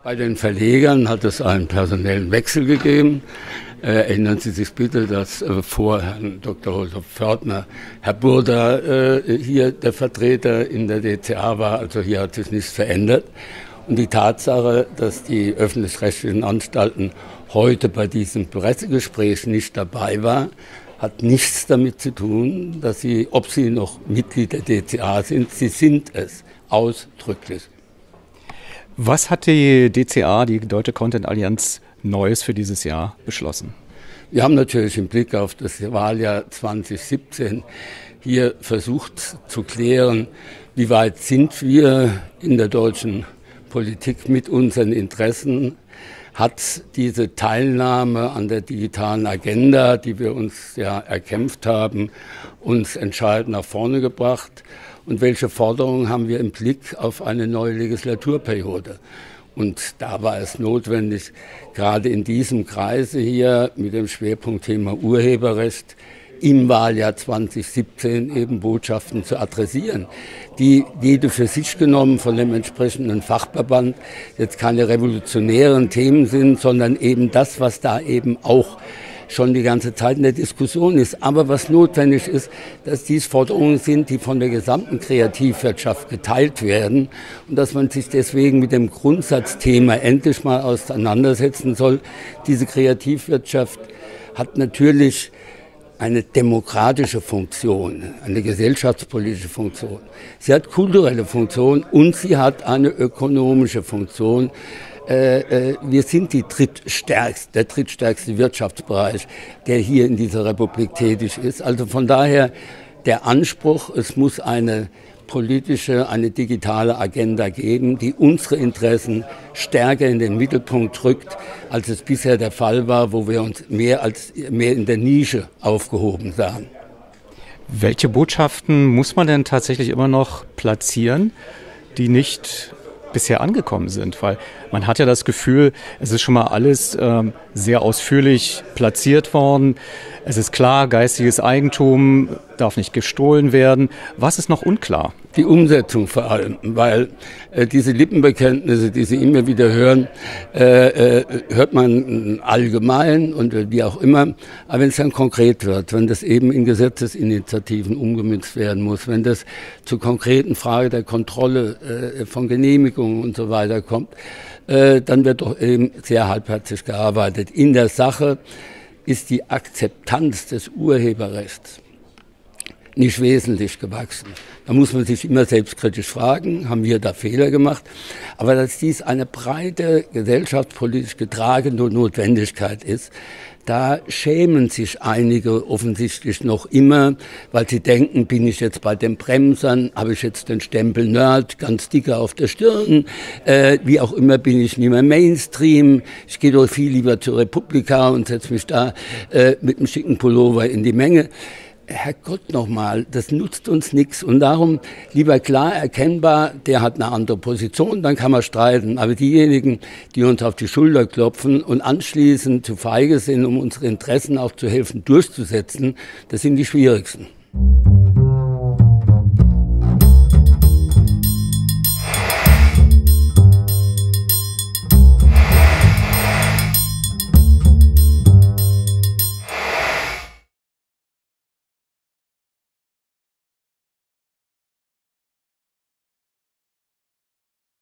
Bei den Verlegern hat es einen personellen Wechsel gegeben. Erinnern Sie sich bitte, dass vor Herrn Dr. Josef Pförtner Herr Burda hier der Vertreter in der DCA war. Also hier hat sich nichts verändert. Und die Tatsache, dass die öffentlich-rechtlichen Anstalten heute bei diesem Pressegespräch nicht dabei war, hat nichts damit zu tun, dass ob sie noch Mitglied der DCA sind. Sie sind es ausdrücklich. Was hat die DCA, die Deutsche Content Allianz, Neues für dieses Jahr beschlossen? Wir haben natürlich im Blick auf das Wahljahr 2017 hier versucht zu klären, wie weit sind wir in der deutschen Politik mit unseren Interessen. Hat diese Teilnahme an der digitalen Agenda, die wir uns ja erkämpft haben, uns entscheidend nach vorne gebracht? Und welche Forderungen haben wir im Blick auf eine neue Legislaturperiode? Und da war es notwendig, gerade in diesem Kreise hier mit dem Schwerpunktthema Urheberrecht im Wahljahr 2017 eben Botschaften zu adressieren, die jede für sich genommen von dem entsprechenden Fachverband jetzt keine revolutionären Themen sind, sondern eben das, was da eben auch schon die ganze Zeit in der Diskussion ist. Aber was notwendig ist, dass dies Forderungen sind, die von der gesamten Kreativwirtschaft geteilt werden und dass man sich deswegen mit dem Grundsatzthema endlich mal auseinandersetzen soll. Diese Kreativwirtschaft hat natürlich eine demokratische Funktion, eine gesellschaftspolitische Funktion. Sie hat kulturelle Funktion und sie hat eine ökonomische Funktion. Wir sind der drittstärkste Wirtschaftsbereich, der hier in dieser Republik tätig ist. Also von daher der Anspruch, es muss eine politische, eine digitale Agenda geben, die unsere Interessen stärker in den Mittelpunkt rückt, als es bisher der Fall war, wo wir uns mehr in der Nische aufgehoben sahen. Welche Botschaften muss man denn tatsächlich immer noch platzieren, die nicht bisher angekommen sind? Weil man hat ja das Gefühl, es ist schon mal alles sehr ausführlich platziert worden. Es ist klar, geistiges Eigentum darf nicht gestohlen werden. Was ist noch unklar? Die Umsetzung vor allem, weil diese Lippenbekenntnisse, die Sie immer wieder hören, hört man allgemein und wie auch immer. Aber wenn es dann konkret wird, wenn das eben in Gesetzesinitiativen umgemünzt werden muss, wenn das zur konkreten Frage der Kontrolle von Genehmigungen und so weiter kommt, dann wird doch eben sehr halbherzig gearbeitet. In der Sache ist die Akzeptanz des Urheberrechts nicht wesentlich gewachsen. Da muss man sich immer selbstkritisch fragen, haben wir da Fehler gemacht? Aber dass dies eine breite, gesellschaftspolitisch getragene Notwendigkeit ist, da schämen sich einige offensichtlich noch immer, weil sie denken, bin ich jetzt bei den Bremsern, habe ich jetzt den Stempel Nerd ganz dicker auf der Stirn, wie auch immer bin ich nicht mehr Mainstream, ich gehe doch viel lieber zur Republika und setze mich da mit einem schicken Pullover in die Menge. Herrgott nochmal, das nutzt uns nichts und darum lieber klar erkennbar, der hat eine andere Position, dann kann man streiten. Aber diejenigen, die uns auf die Schulter klopfen und anschließend zu feige sind, um unsere Interessen auch zu helfen durchzusetzen, das sind die schwierigsten.